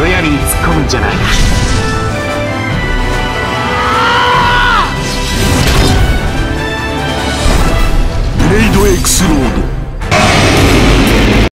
むやみに突っ込むんじゃない。 ブレイドエクスロード。